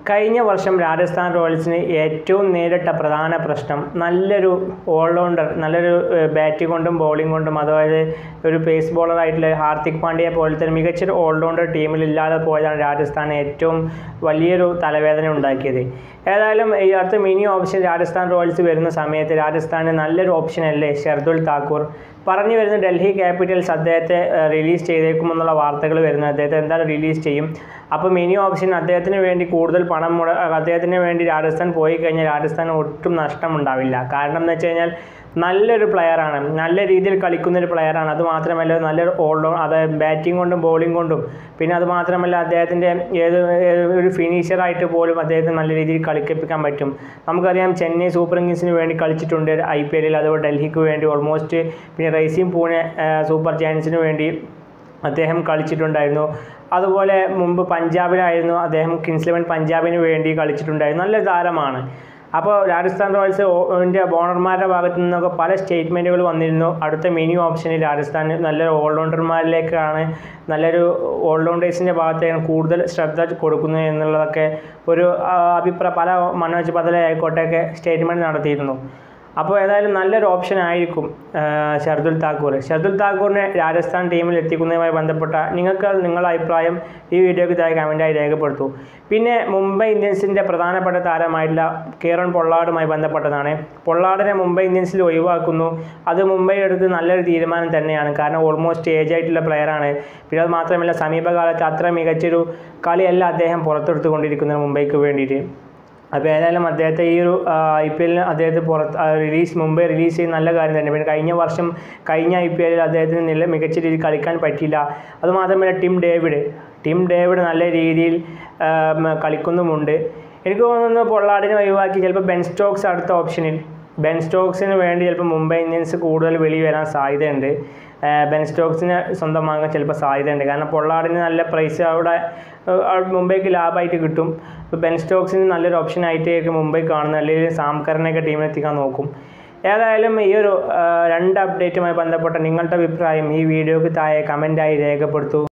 കഴിഞ്ഞ വർഷം രാജസ്ഥാൻ റോയൽസിന് ഏറ്റവും നേരിട്ട പ്രധാന പ്രശ്നം നല്ലൊരു ഓൾറൗണ്ടർ, നല്ലൊരു ബാറ്റ് കൊണ്ടും ബോളിംഗ് കൊണ്ടും, അതായത് ഒരു പേസ് ബോളറായിട്ടുള്ള ഹാർദിക് പാണ്ഡ്യയെ പോലത്തെ മികച്ചൊരു ഓൾറൗണ്ടർ ടീമിലില്ലാതെ പോയതാണ് രാജസ്ഥാന് ഏറ്റവും വലിയൊരു തലവേദന ഉണ്ടാക്കിയത്. ഏതായാലും ഈ അടുത്ത മിനി ഓപ്ഷൻ രാജസ്ഥാൻ റോയൽസ് വരുന്ന സമയത്ത് രാജസ്ഥാന് നല്ലൊരു ഓപ്ഷനല്ലേ ഷർദുൽ താക്കൂർ. പറഞ്ഞു വരുന്ന ഡൽഹി ക്യാപിറ്റൽസ് അദ്ദേഹത്തെ റിലീസ് ചെയ്തേക്കുമെന്നുള്ള വാർത്തകൾ വരുന്നത്. അദ്ദേഹത്തെ എന്തായാലും റിലീസ് ചെയ്യും. അപ്പോൾ മിനി ഓപ്ഷൻ അദ്ദേഹത്തിന് വേണ്ടി കൂടുതൽ പണം അദ്ദേഹത്തിന് വേണ്ടി രാജസ്ഥാൻ പോയി കഴിഞ്ഞാൽ രാജസ്ഥാൻ ഒട്ടും നഷ്ടമുണ്ടാവില്ല. കാരണം എന്ന് വെച്ച് കഴിഞ്ഞാൽ നല്ലൊരു പ്ലെയറാണ്, നല്ല രീതിയിൽ കളിക്കുന്നൊരു പ്ലെയറാണ്. അതുമാത്രമല്ല നല്ലൊരു അതായത് ബാറ്റിംഗ് കൊണ്ടും ബോളിംഗ് കൊണ്ടും, പിന്നെ അതുമാത്രമല്ല അദ്ദേഹത്തിൻ്റെ ഒരു ഫിനിഷറായിട്ട് പോലും അദ്ദേഹത്തിന് നല്ല രീതിയിൽ കളിപ്പിക്കാൻ പറ്റും. നമുക്കറിയാം ചെന്നൈ സൂപ്പർ കിങ്സിന് വേണ്ടി കളിച്ചിട്ടുണ്ട് IPL, അതുപോലെ ഡൽഹിക്ക് വേണ്ടി ഓൾമോസ്റ്റ്, പിന്നെ റൈസിംഗ് പൂനെ സൂപ്പർ ജയൻസിന് വേണ്ടി അദ്ദേഹം കളിച്ചിട്ടുണ്ടായിരുന്നു. അതുപോലെ മുമ്പ് പഞ്ചാബിലായിരുന്നു അദ്ദേഹം, കിങ്സ് 11 പഞ്ചാബിന് വേണ്ടി കളിച്ചിട്ടുണ്ടായിരുന്നു. നല്ല താരമാണ്. അപ്പോൾ രാജസ്ഥാൻ റോയൽസിൻ്റെ ബോണർമാരുടെ ഭാഗത്തു നിന്നൊക്കെ പല സ്റ്റേറ്റ്മെൻറ്റുകൾ വന്നിരുന്നു. അടുത്ത മിനി ഓപ്ഷനിൽ രാജസ്ഥാൻ നല്ലൊരു ഓൾറൗണ്ടർമാരിലേക്കാണ്, നല്ലൊരു ഓൾറൗണ്ടേഴ്സിൻ്റെ ഭാഗത്തേക്കാണ് കൂടുതൽ ശ്രദ്ധ കൊടുക്കുന്നത് എന്നുള്ളതൊക്കെ ഒരു പല മനോജ് ബദല ആയിക്കോട്ടെയൊക്കെ സ്റ്റേറ്റ്മെൻറ്റ് നടത്തിയിരുന്നു. അപ്പോൾ ഏതായാലും നല്ലൊരു ഓപ്ഷൻ ആയിരിക്കും ഷർദുൽ താക്കൂർ. ഷർദുൽ താക്കൂറിനെ രാജസ്ഥാൻ ടീമിൽ എത്തിക്കുന്നതുമായി ബന്ധപ്പെട്ട നിങ്ങളുടെ അഭിപ്രായം ഈ വീഡിയോയ്ക്ക് താഴെ കമൻറ്റായി രേഖപ്പെടുത്തൂ. പിന്നെ മുംബൈ ഇന്ത്യൻസിൻ്റെ പ്രധാനപ്പെട്ട താരമായിട്ടുള്ള കീറൻ പൊള്ളാർഡുമായി ബന്ധപ്പെട്ടതാണ്. പൊള്ളാർഡിനെ മുംബൈ ഇന്ത്യൻസിൽ ഒഴിവാക്കുന്നു. അത് മുംബൈ എടുത്ത് നല്ലൊരു തീരുമാനം തന്നെയാണ്. കാരണം ഓൾമോസ്റ്റ് ഏജ് ആയിട്ടുള്ള പ്ലെയറാണ്. പിന്നെ അത് മാത്രമല്ല സമീപകാലത്ത് അത്ര മികച്ചൊരു കളിയല്ല അദ്ദേഹം പുറത്തെടുത്തുകൊണ്ടിരിക്കുന്നത് മുംബൈക്ക് വേണ്ടിയിട്ട്. അപ്പോൾ ഏതായാലും അദ്ദേഹത്തെ ഈ ഒരു IPL അദ്ദേഹത്തെ മുംബൈ റിലീസ് ചെയ്യുന്ന നല്ല കാര്യം തന്നെ. പിന്നെ കഴിഞ്ഞ IPL അദ്ദേഹത്തിന് മികച്ച രീതിയിൽ കളിക്കാൻ പറ്റിയില്ല. അതുമാത്രമല്ല ടിം ഡേവിഡ് നല്ല രീതിയിൽ കളിക്കുന്നുമുണ്ട്. എനിക്ക് തോന്നുന്നു പൊള്ളാർഡിനെ ഒഴിവാക്കി ചിലപ്പോൾ ബെൻ സ്റ്റോക്സ് അടുത്ത ഓപ്ഷനിൽ, ബെൻ സ്റ്റോക്സിന് വേണ്ടി ചിലപ്പോൾ മുംബൈ ഇന്ത്യൻസ് കൂടുതൽ വെളി വരാൻ സാധ്യതയുണ്ട്. ബെൻ സ്റ്റോക്സിന് സ്വന്തമാകാൻ ചിലപ്പോൾ സാധ്യതയുണ്ട്. കാരണം പൊള്ളാർഡിന് നല്ല പ്രൈസ് അവിടെ മുംബൈക്ക് ലാഭമായിട്ട് കിട്ടും. ഇപ്പോൾ ബെൻ സ്റ്റോക്സിന് നല്ലൊരു ഓപ്ഷനായിട്ട് മുംബൈ കാണുന്നത്, അല്ലെങ്കിൽ സാം കറിനെയൊക്കെ ടീമിലെത്തിക്കാൻ നോക്കും. ഏതായാലും ഈ ഒരു 2 അപ്ഡേറ്റുമായി ബന്ധപ്പെട്ട നിങ്ങളുടെ അഭിപ്രായം ഈ വീഡിയോയ്ക്ക് താഴെ കമൻറ്റായി രേഖപ്പെടുത്തൂ.